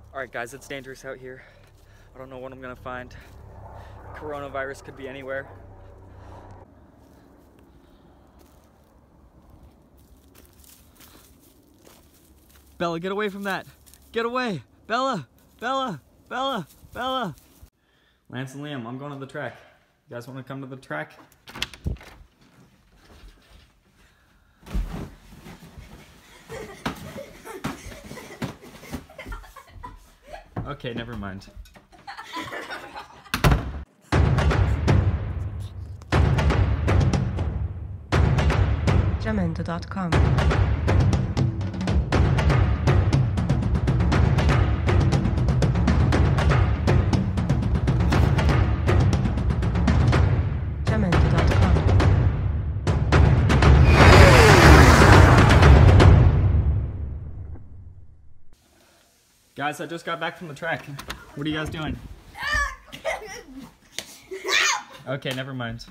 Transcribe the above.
Alright guys, it's dangerous out here. I don't know what I'm gonna find. Coronavirus could be anywhere. Bella, get away from that! Get away! Bella! Bella! Bella! Bella! Lance and Liam, I'm going to the track. You guys want to come to the track? Okay, never mind. Jamendo.com. Guys, I just got back from the track. What are you guys doing? Okay, never mind.